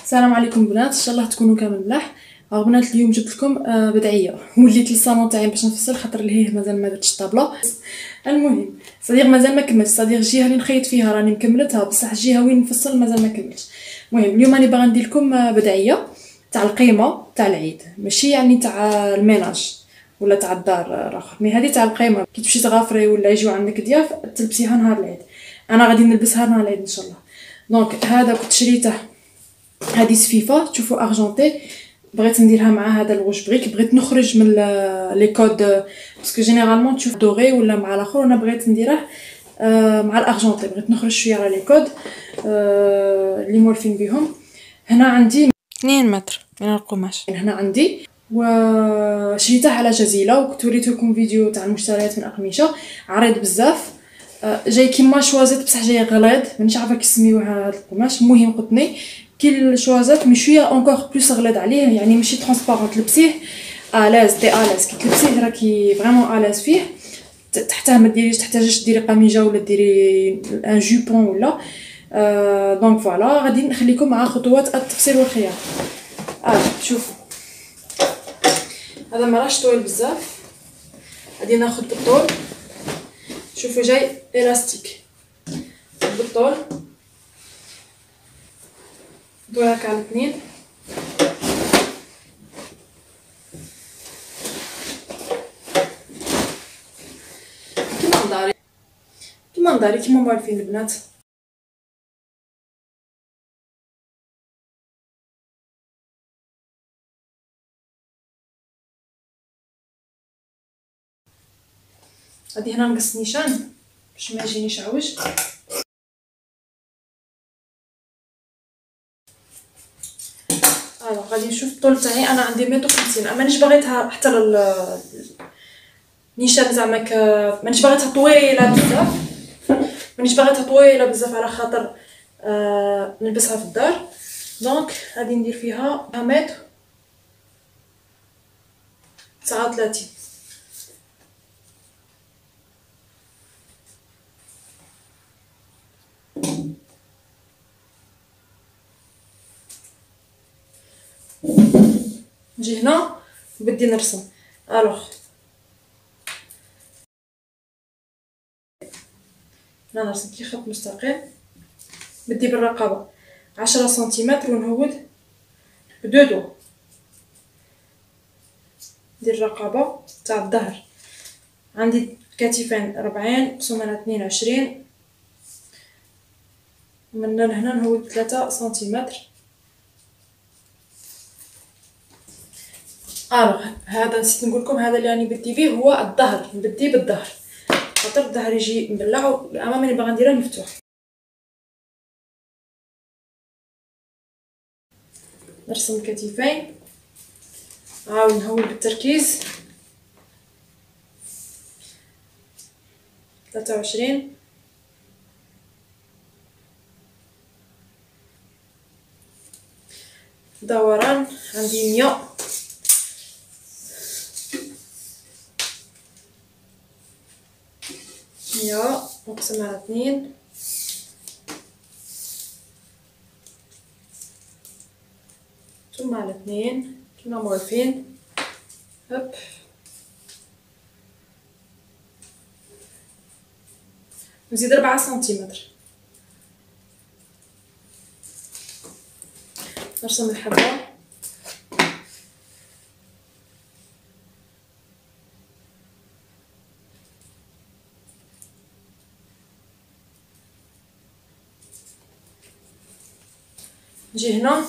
السلام عليكم بنات، ان شاء الله تكونوا كامل ملاح. بنات اليوم جبت لكم بدعيه. وليت للصالون تاعي باش نفصل خاطر لهيه مازال ما درتش الطابله. المهم صديق مازال ما كملتش، صديق الجهه اللي نخيط فيها راني مكملتها، بصح الجهه وين نفصل مازال ما كملتش. المهم اليوم راني باغا ندير لكم بدعيه تاع القيمه تاع العيد، ماشي يعني تاع الميناج ولا تاع الدار اخر، مي هذه تاع القيمه كي تمشي تغافري ولا يجيو عندك ضياف تلبسيها نهار العيد. انا غادي نلبسها نهار العيد ان شاء الله. دونك هذا كنت شريته، هذه سفيفه تشوفوا ارجونتي، بغيت نديرها مع هذا الغوش بريك. بغيت نخرج من لي كود باسكو جينيرالمون تشوف دوري ولا مع الاخر، انا بغيت نديره مع الارجونتي. بغيت نخرج شويه على لي كود اللي مولفين بهم. هنا عندي 2 متر من القماش، هنا عندي وشريته على جزيله، وكنت وريت لكم فيديو تاع المشتريات من اقمشه عريض بزاف، جاي كيما شوازات بصح جاي غليظ، مانيش عارفه كيسميوها هذا القماش. المهم قطني كي الشوازات مي شويه اونكور بلوس غليظ عليه، يعني ماشي ترونسبارون، تلبسيه الاز دي الاز، كي تلبسيه راكي فريمون الاز فيه. تحتاه ما ديريش، تحتاجش ديري قميجه ولا ديري ان جوبون ولا دونك فوالا. غادي نخليكم مع خطوات التفصيل والخياطه. شوف هذا مراش طويل بزاف، غادي ناخذ بالطول. شوفوا جاي الاستيك بالطول، ندوي هكا على 2 كيما نداري كيما موالفين البنات. غادي هنا نقص نيشان باش ما يجينيش عوج. غادي نشوف الطول تاعي، انا عندي 150، مانيش باغيتها حتى نيشان زعما مانيش باغيتها طويله بزاف، على خاطر نلبسها في الدار. دونك غادي ندير فيها 139. نجي هنا وبدي نرسم. الوغ هنا نرسم كي خط مستقيم، بدي بالرقبه 10 سنتيمتر ونهود بدو دو. ندير الرقبه تاع الظهر، عندي كتفين 40 قسمة 22، من هنا نهود 3 سنتيمتر. هذا نسيت نقولكم، هذا اللي راني بدي بيه هو الظهر، نبدي بالظهر خاطر الظهر يجي مبلع والامام اللي باغا نديره مفتوح. نرسم الكتفين، نهول بالتركيز 23. دوران عندي 100، نقسم على 2 ثم على 2 كما موالفين. هوب نزيد 4 سنتيمتر. نرسم الحبة، نجي هنا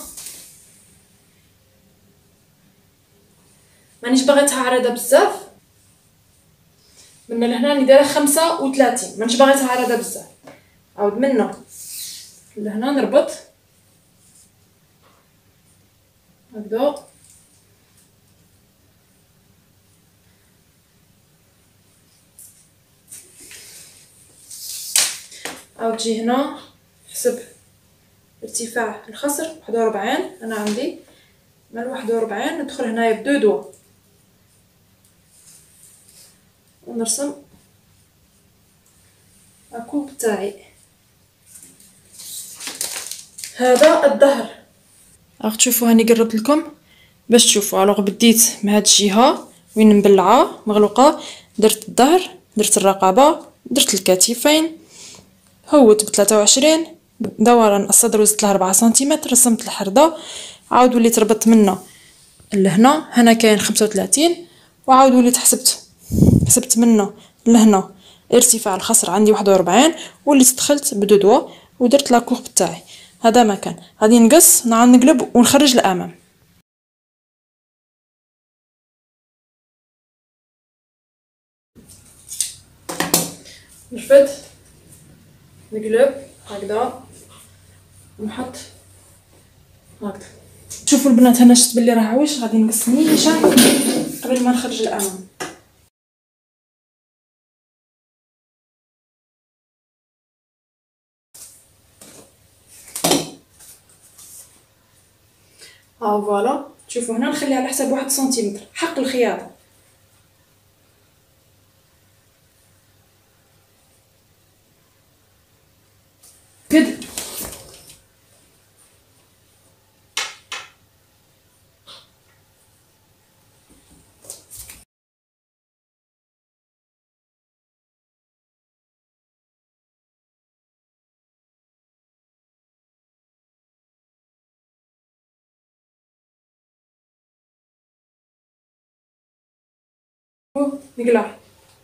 مانيش باغيتها عريضه بزاف، من لهنا راني دايره 35، مانيش باغيتها عريضه بزاف. عاود منا لهنا نربط هكذا، عاود تجي هنا حسب ارتفاع الخصر 41. انا عندي من 41 ندخل هنايا بدو دوا ونرسم الكوب تاعي. هذا الظهر، راح تشوفوا هاني قربت لكم باش تشوفوا. الوغ بديت من هاد الجهه وين مبلعه مغلوقه، درت الظهر، درت الرقبه، درت الكتفين، هوت ب23 دوران الصدر وزدت له 4 سنتيمتر، رسمت الحرده، عاود وليت ربطت منه لهنا، هنا كاين 35، وعاود وليت حسبت منه لهنا ارتفاع الخصر عندي 41، وليت دخلت بدودوا ودرت لاكورب تاعي. هذا مكان غادي نقص، نعاود نقلب ونخرج الامام. نرفد نقلب هكذا ونحط هكذا. شوفوا البنات هنا شفت بلي راه عويش، غادي نقص نيشان قبل ما نخرج الامام. فوالا شوفوا هنا نخلي على حساب 1 سنتيمتر حق الخياطه. كد نقلع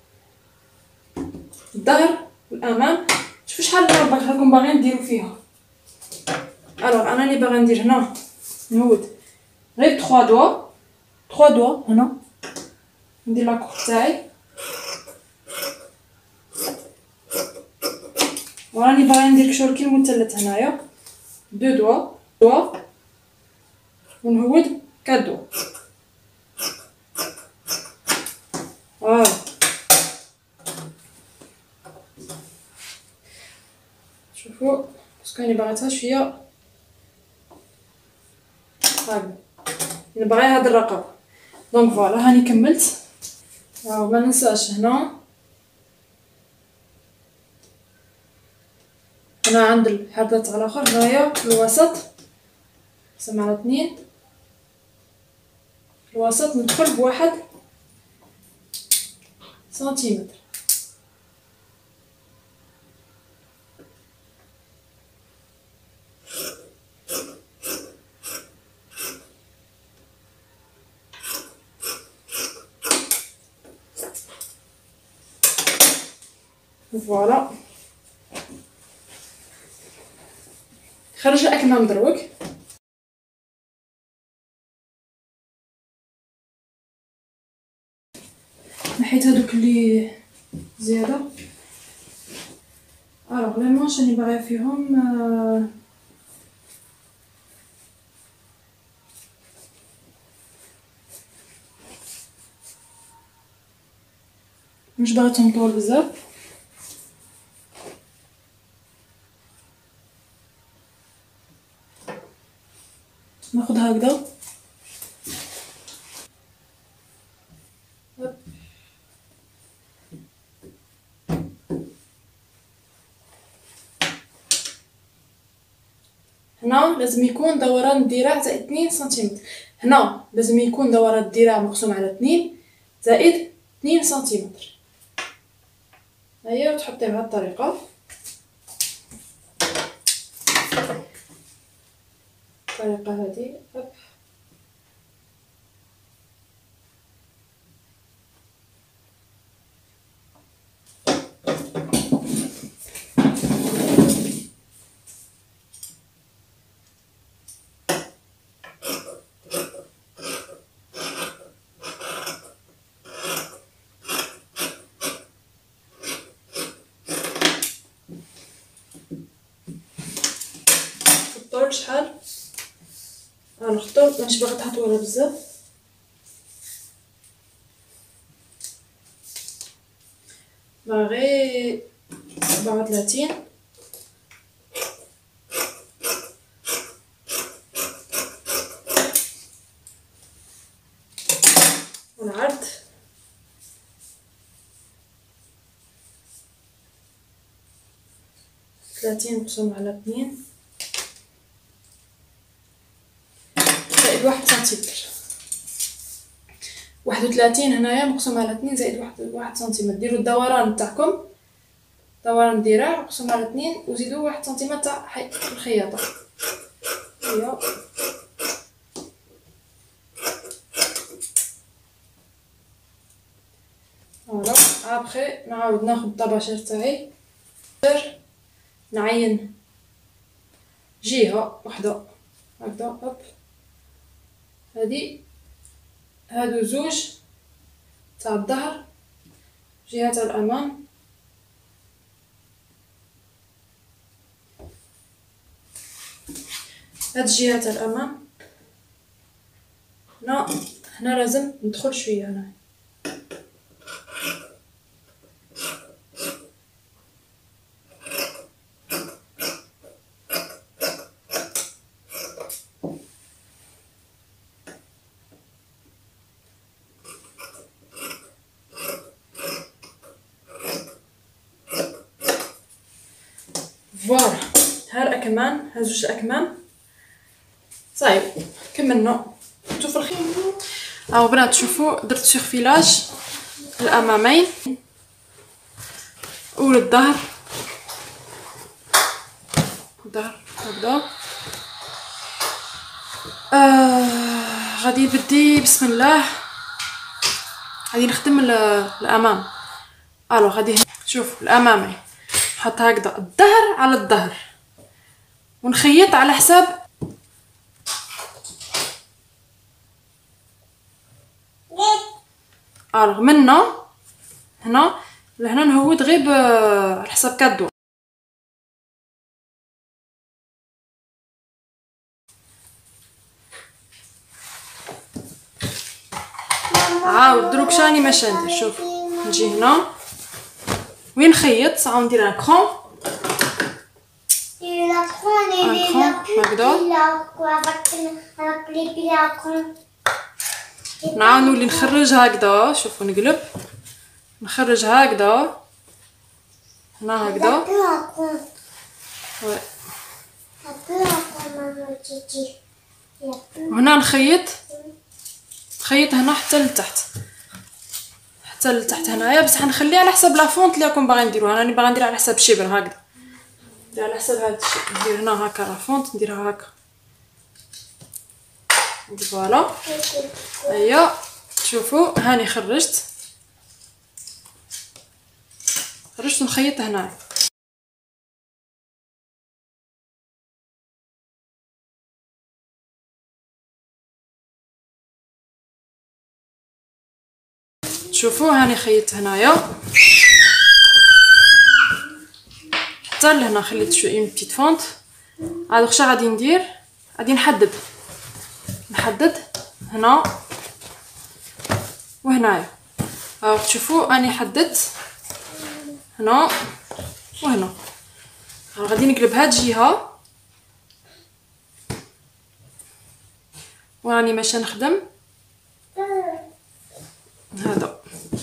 الظهر والامام. شوفوا شحال راكم باغيين نديرو فيها. الوغ انا اللي باغا ندير هنا نهود غير 3 دوا هنا، ندير لاكورب تاعي، وراني باغا ندير كشور كي المثلث هنايا 2 دوا ونهود 4 دوا. شوفوا باسكو راني باغيتها شويه هكذا، نبغي هاد الرقبه. دونك فوالا هاني كملت. ما ننساش هنا عند الحردة تاع الاخر هنايا في الوسط نقسم على 2، في الوسط ندخل ب1 سنتيمتر. فوالا خرج الاكمام دروك. نحيت هادوك اللي زياده. الوغ لي مانش راني باغيه فيهم مش باغيتهم طول بزاف. ناخذ هكذا هنا لازم يكون دوران الذراع زائد 2 سنتيمتر. هنا لازم يكون دوران الذراع مقسوم على 2 زائد 2 سنتيمتر. هيا وتحطي بهذه الطريقه هذه. الطول شحال؟ الخطوط ماشي باغا تطولها بزاف. غير 37 والعرض 30 مقسوم على 2 زائد 1 سنتيمتر. 31 هنايا مقسوم على 2 زائد 1 سنتيمتر. ديروا الدوران تاعكم، دوران الذراع مقسوم على 2 وزيدوا 1 سنتيمتر تاع الخياطة. هيا فوالا. ابخي نعاود ناخذ الطباشير تاعي، نعين جهة وحدة هكذا، هوب، هادو زوج تاع الظهر، جهة تاع الامام، هاد الجهة تاع الامام. هنا لازم ندخل شويه هنا. فوالا، ها الاكمام، ها زوج الاكمام صايب كملنا. انتو في الخير او بنات شوفوا درت سيرفيلاج الامامين وللظهر، الظهر هكذا. غادي نبدي بسم الله، غادي نخدم الامام. الو غادي شوف الامامي نحط هكذا الظهر على الظهر ونخيط على حساب الوغ منا هنا لهنا نهود غير على حساب كادو. عاود دروك شاني ماشي ندير. شوف نجي هنا وين نخيط، عاود ندير ان كرون هكذا، نعاود نولي نخرج هكذا. شوفوا نقلب نخرج هكذا هنا هكذا، وهنا نخيط هنا حتى لتحت، حتى لتحت هنايا، بصح نخليه على حساب لافونت اللي راكم باغيين ديروها. راني باغا ندير على حساب شبر هكذا، ندير على حساب هذا الشيء. ندير هنا هكا لافونت نديرها هكا فوالا. هيا شوفوا هاني خرجت ونخيط هنا. شوفوا هاني خيطت هنايا حتى لهنا، خليت شويه اون بيتيت فونت. هذا واش غادي ندير، غادي نحدد هنا وهنايا. تشوفوا اني حددت هنا وهنا. غادي نقلب هاد الجهه وراني ماشي نخدم هذا.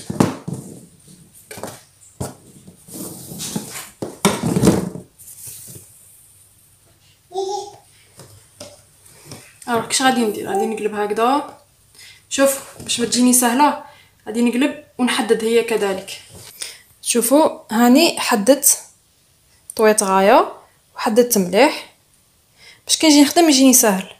كش غادي ندير، غادي نقلب هكذا. شوف باش ما تجيني سهله غادي نقلب ونحدد هي كذلك. شوفوا هاني حددت طويت غايه وحددت مليح باش كي نجي نخدم يجيني سهل.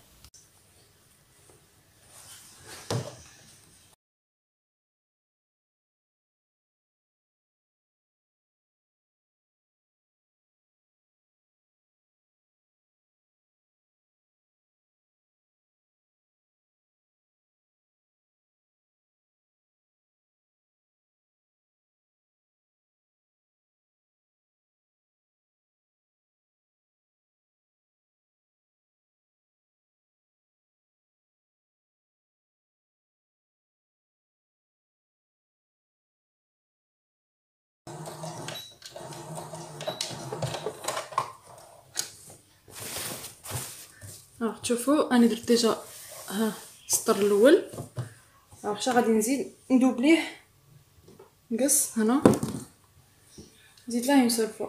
تشوفوا انا درت ديجا ها السطر الاول. واش غادي نزيد ندوبليه، نقص هنا نزيد له اون سول فوا.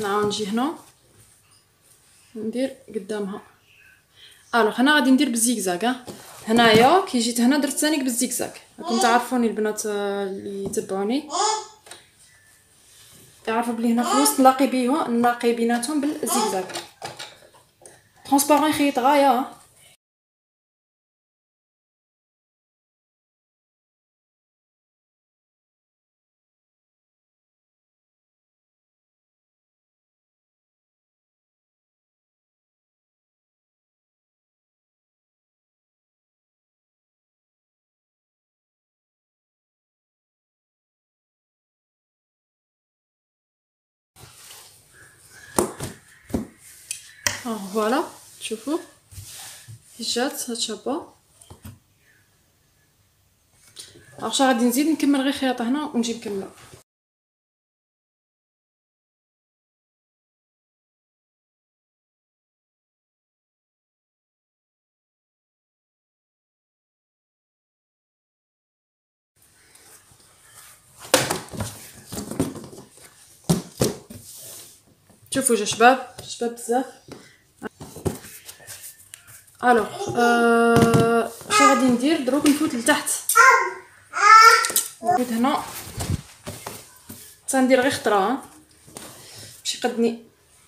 نعاود نجي هنا ندير قدامها. الوغ هنا غادي ندير بالزيكزاك. هنايا كي جيت هنا درت ثاني بالزيكزاك. راكم تعرفوني البنات اللي يتبعوني يعرفوا بلي هنا في الوسط نلاقي بيناتهم بالزيكزاك. ترونسبارون يخيط غايه. فوالا شوفوا كي جات هاد الشابه. عرفت غادي نزيد نكمل غير خياطه هنا ونجي مكمله. شوفوا جا شباب بزاف. الوغ واش غادي ندير دروك نفوت لتحت. نفوت هنا تندير غير خطره باش يقدني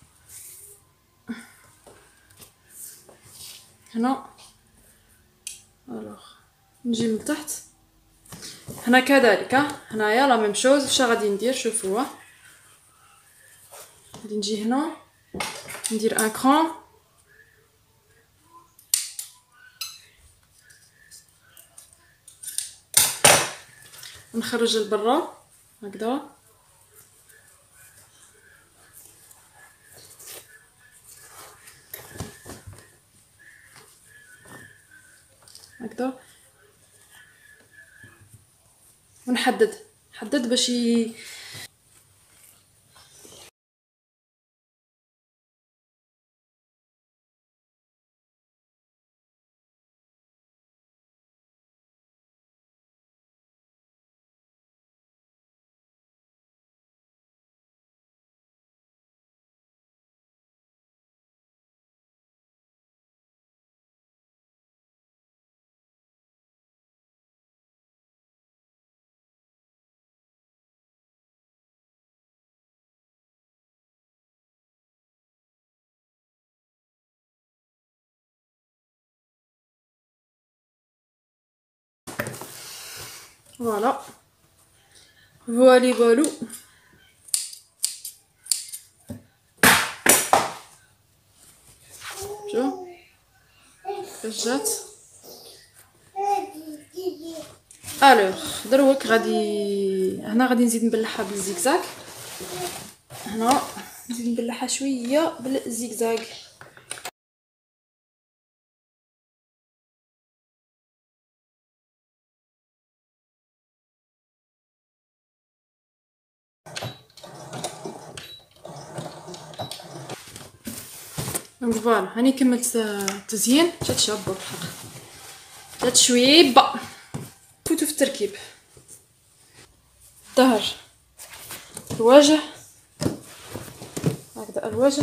هنا. الوغ نجي من تحت هنا كذلك. هنايا لا ميم شوز. واش غادي ندير شوفوا غادي نجي هنا ندير ان كرون ونخرج لبرا هكذا. هكذا ونحدد باش فوالا. فوالو شو كيفاش جات. الوغ دروك هنا غادي نزيد نبلعها بالزيكزاك. هنا نزيد نبلعها شويه بالزيكزاك. فوالا هاني كملت التزيين. جات شابه بالحق، جات شويبه. فوتو في التركيب. الظهر، الوجه هكذا، الوجه،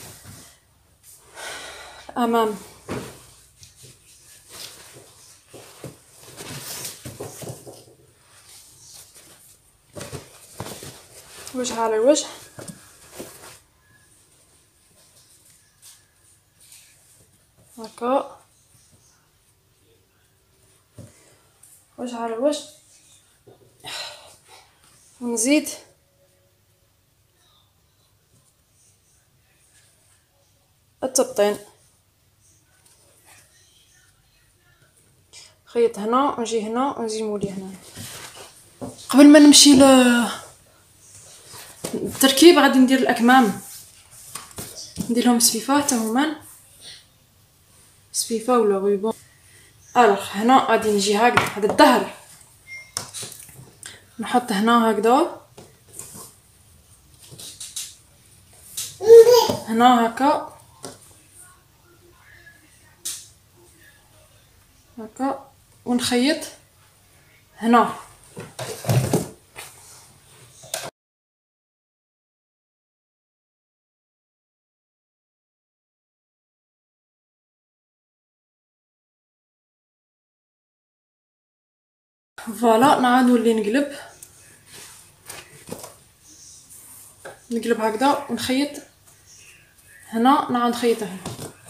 الامام، وجه على الوجه، هكا، وجه على الوجه، ونزيد التبطين. خيط هنا ونجي هنا ونزيد مولي هنا. قبل ما نمشي التركيب غادي ندير الاكمام، ندير لهم سفيفه حتى هما سفيفه ولا غيبون. الوغ هنا غادي نجي هكذا، هذا الظهر نحط هنا هكذا، هنا هكا هكا، ونخيط هنا. فوالا نعاود نولي نقلب هكذا ونخيط هنا، نعاود نخيط هنا.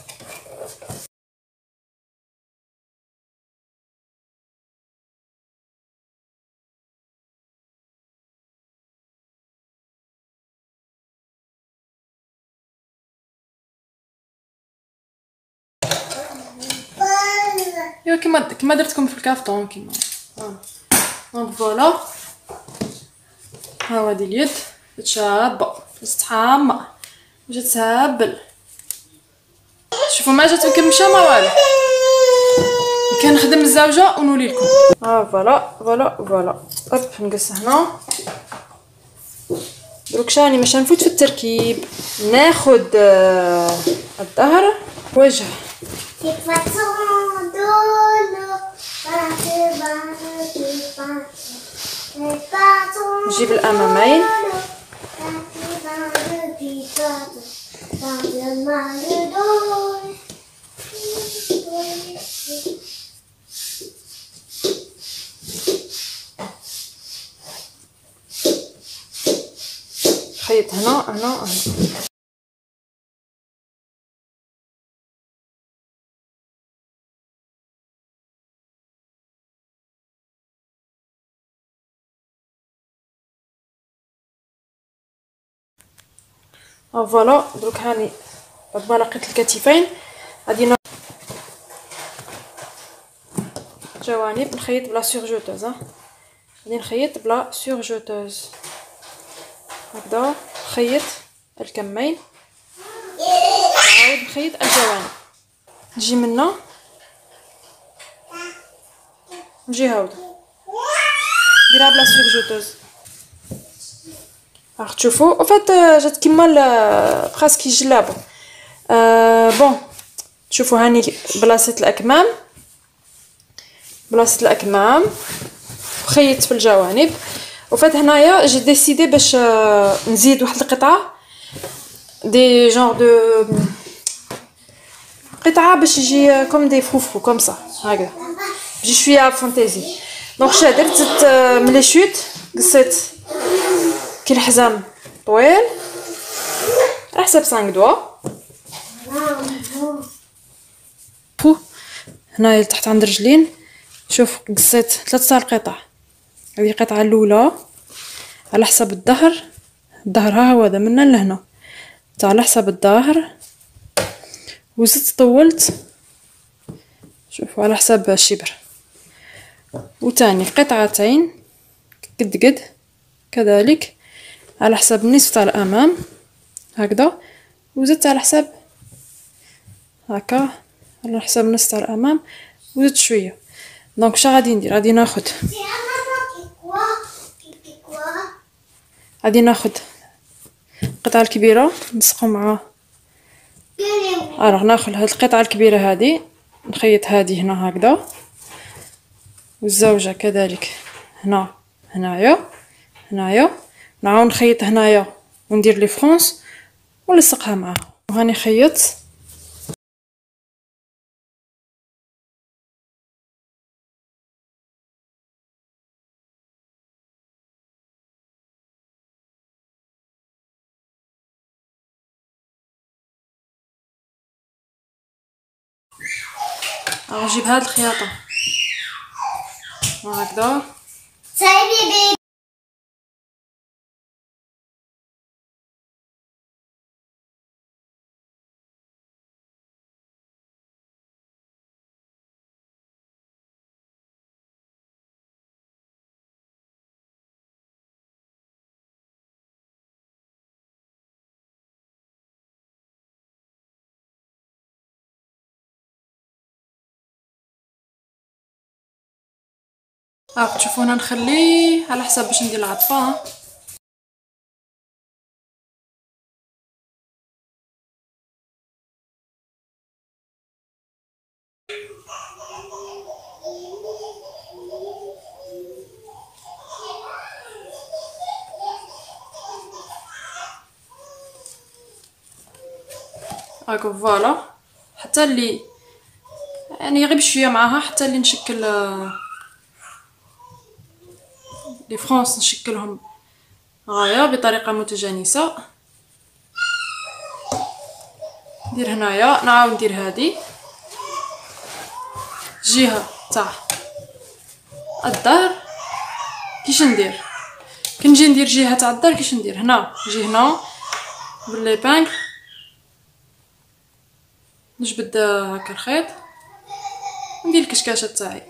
ايوا كيما درتكم في الكافتون كيما دونك فوالا. ها هادي اليد شابه مستحامه جات تهبل. شوفوا ما جات مكمشه ما والو. كنخدم الزوجه ونولي لكم. فوالا فوالا فوالا. هوب نقص هنا. دروك شاني باش نفوت في التركيب. ناخد الظهر وجه. نجيب الامامين. خيط هنا هنا هنا. فوالا دروك هاني بعد ما لقيت الكتفين غادي جوانب نخيط بلا سورجوتوز. غادي نخيط بلا سورجوتوز هكذا. نخيط الكمين نعاود نخيط الجوانب. نجي منا نجي هاودا نديرها بلا سورجوتوز. راح تشوفوا وفات جات كيما براسك جلابه. بون تشوفوا هاني بلاصه الاكمام، بلاصه الاكمام خيطت في الجوانب. وفات هنايا جي ديسيدي باش نزيد واحد القطعه دي جونغ دو قطعه باش يجي كوم دي فروفرو كوم صا هكذا يجي شويه فانتازي. دونك شا درت زدت ملي شوت قصيت كي الحزام طويل على حساب 5 دوا. هنايا تحت عند رجلين شوف قصيت 3 القطع. هذه القطعه الاولى على حساب الظهر. الظهر ها هو هذا من هنا لهنا تاع على حساب الظهر. وزدت طولت شوفوا على حساب الشبر. وتاني قطعتين قد كذلك على حساب النصف تاع الامام هكذا. وزدت على حساب هكا على حساب النصف تاع الامام وزدت شويه. دونك شا غادي ندير؟ غادي ناخد القطعه الكبيره نلصقو مع ناخذ هاد القطعه الكبيره هذه نخيط هذه هنا هكذا والزوجه كذلك هنا هنايا نعاود نخيط هنايا وندير لي فرونس ونلصقها معاها. وهاني خيط نجيب هاد الخياطه هكذا تشوفوا هنا نخليه على حساب باش ندير العطفه. هاكا فوالا حتى اللي يعني غير بشويه معاها حتى اللي نشكل لي فرونس نشكلهم غايه بطريقه متجانسه. ندير هنايا، نعاود ندير هذه جهه تاع الدار. كيش ندير؟ كنجي ندير جهه تاع الدار كيش ندير؟ هنا نجي هنا بالليبانغ نجبد هكا الخيط ندير الكشكاشه تاعي.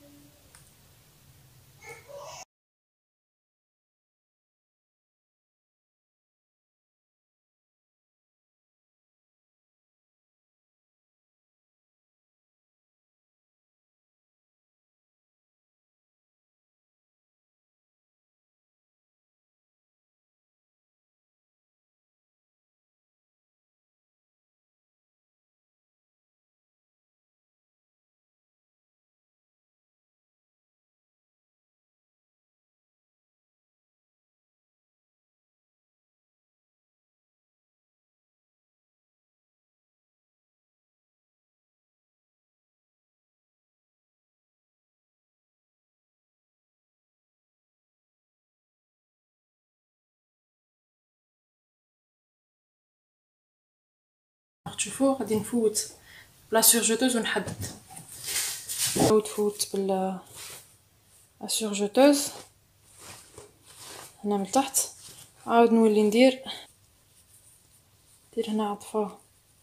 تشوفوا غادي نفوت بلا سورجوتوز ونحدد. نفوت بال سورجوتوز هنا من تحت، عاود نولي ندير هنا عطفه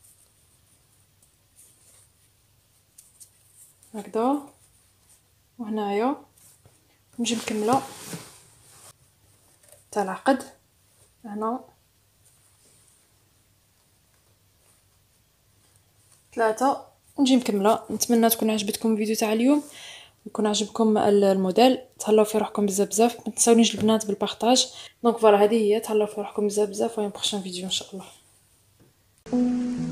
هكذا وهنايا نجي مكمله تاع العقد هنا 3 نجي مكمله. نتمنى تكون عجبتكم الفيديو تاع اليوم، يكون عجبكم الموديل. تهلاو في روحكم بزاف بزاف، ما تنساونيش البنات بالبارطاج. دونك فوالا هذه هي، تهلاو في روحكم بزاف بزاف، وين بروشين فيديو ان شاء الله.